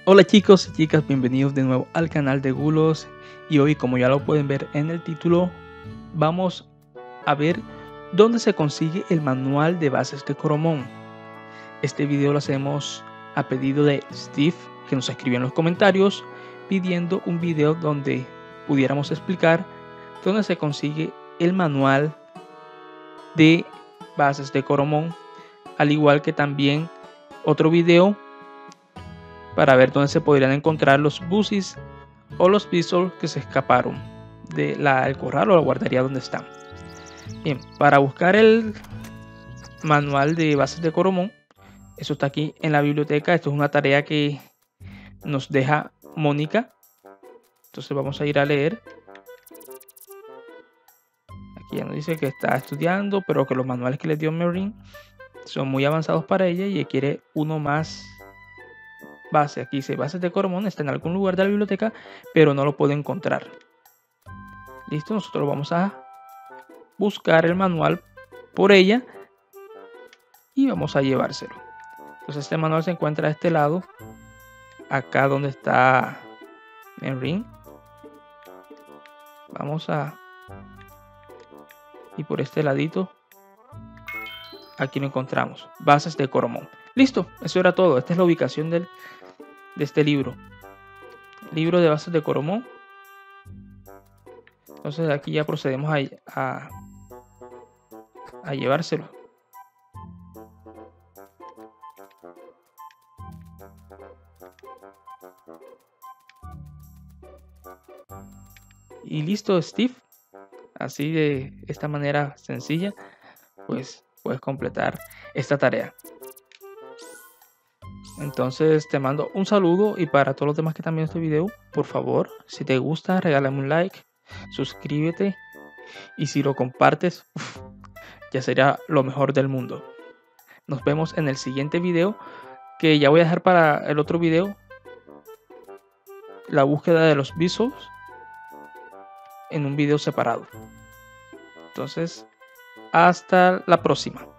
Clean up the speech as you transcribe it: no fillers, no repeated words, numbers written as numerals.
Hola chicos y chicas, bienvenidos de nuevo al canal de Gulos. Y hoy, como ya lo pueden ver en el título, vamos a ver dónde se consigue el manual de bases de Coromon. Este video lo hacemos a pedido de Steve, que nos escribió en los comentarios pidiendo un video donde pudiéramos explicar dónde se consigue el manual de bases de Coromon, al igual que también otro video para ver dónde se podrían encontrar los busis o los Beezle que se escaparon del corral o la guardería donde están. Bien, para buscar el manual de bases de Coromon, eso está aquí en la biblioteca. Esto es una tarea que nos deja Mónica. Entonces vamos a ir a leer. Aquí ya nos dice que está estudiando, pero que los manuales que le dio Merrin son muy avanzados para ella y quiere uno más base. Aquí dice bases de Coromon, está en algún lugar de la biblioteca, pero no lo puedo encontrar. Listo, nosotros vamos a buscar el manual por ella y vamos a llevárselo. Entonces este manual se encuentra a este lado, acá donde está Merrin. Vamos a y por este ladito aquí lo encontramos, bases de Coromon. Listo, eso era todo. Esta es la ubicación de este libro de bases de Coromon. Entonces aquí ya procedemos a llevárselo. Y listo, Steve. Así de esta manera sencilla, pues puedes completar esta tarea. Entonces te mando un saludo, y para todos los demás que están viendo este video, por favor, si te gusta, regálame un like, suscríbete, y si lo compartes, ya sería lo mejor del mundo. Nos vemos en el siguiente video, que ya voy a dejar para el otro video la búsqueda de los Beezle en un video separado. Entonces, hasta la próxima.